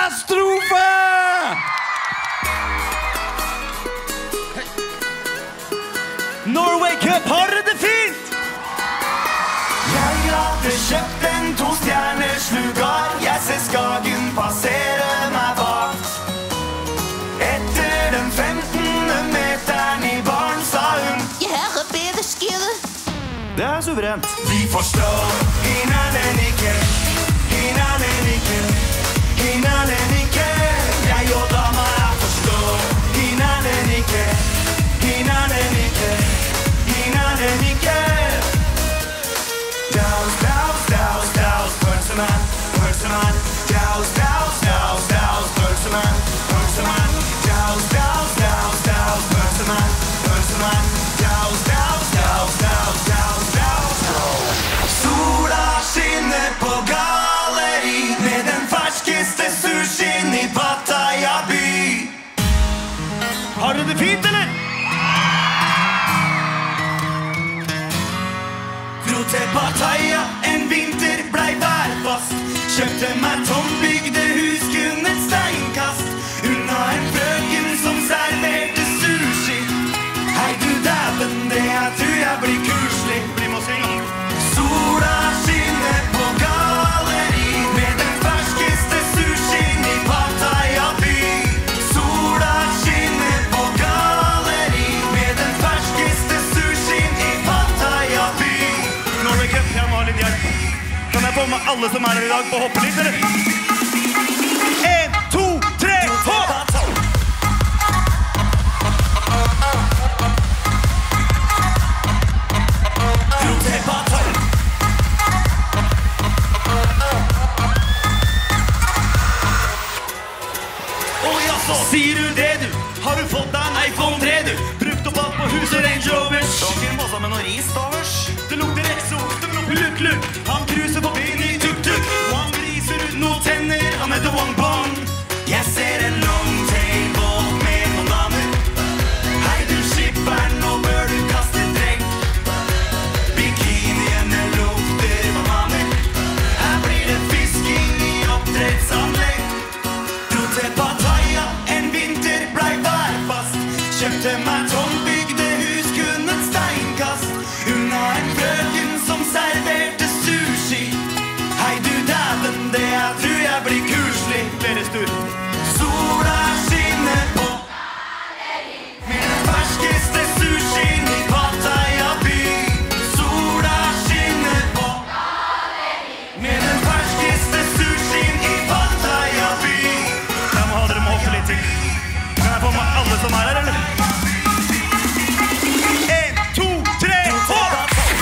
katastrofe! Norway Cup, har dere det fint? Jeg hadde kjøpt en 2-stjerners lugar. Jeg ser Skagen passere meg bak. Etter den 15. meteren i baren sa hun: Jeg hører bedre skide. Det er suverent. Vi forstår hinanden ikke, hinanden ikke, hinanden ikke. Jeg og dama forstår hinanden ikke, hinanden ikke, hinanden ikke. Daus, daus, daus, daus, pølsemann, pølsemann. Daus, daus, daus, daus, pølsemann, pølsemann. Daus, daus, daus, daus, pølsemann, pølsemann. Daus, daus, daus, daus, daus, daus. Sola skinner på galleri med den ferskeste sushien i Pattaya by. Har dere det fint, eller? Dro til Pattaya, en vinter blei værfast. Kjøpte meg tombygde hus, kun et steinkast unna en frøken som serverte sushi. Hei du dæven, det jeg tror jeg blir kuslig. Bli med oss en gang. Sola skinner på galleri med den ferskeste sushien i Pattaya by. Sola skinner på galleri med den ferskeste sushien i Pattaya by. Norway Cup, jeg må ha litt hjelp. Kan jeg få med alle som er her i dag på å hoppe litt, eller? 1, 2, 3, hopp! Dro til Pattaya. Å jaså, sier du det du? Har du fått deg en iPhone 3 du? Brukt opp alt på huset Range Rovers. Dere må sammen noe ris overs. Det lukter ekso, det lukter lukk-lukk. Han cruiser forbi i tuk-tuk. Og han griser ut noen tenner, han heter Wong Bong. Jeg ser en long tailbåt med noen damer. Hei du skipperen, nå bør du kaste dregg. Bikiniene lukter bananer. Her blir det fisking i oppdrettsanlegg. Dro til Pattaya, en vinter blei værfast. Kjøpte meg tombygde hus, kun et steinkast unna en frøken som serverte sushi. Hei du dæven, det jeg tror jeg blir kuslig. Deres tur. Sola skinner på med den ferskeste sushien i Pattaya by. Sola skinner på med den ferskeste sushien i Pattaya by. Jeg må ha dere med å hoppe litt til. Kan jeg få med alle som er her, eller? 1, 2, 3, hopp!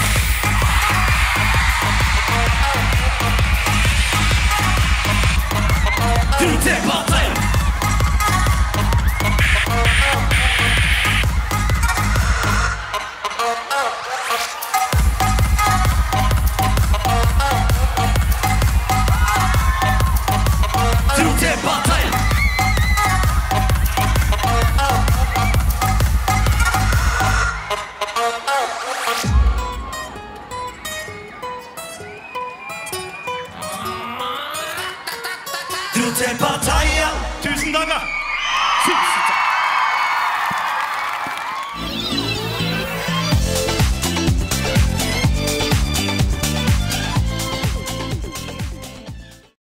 Dro til Pattaya. Dro til Pattaya. Dro til Pattaya. Tusen takk, da.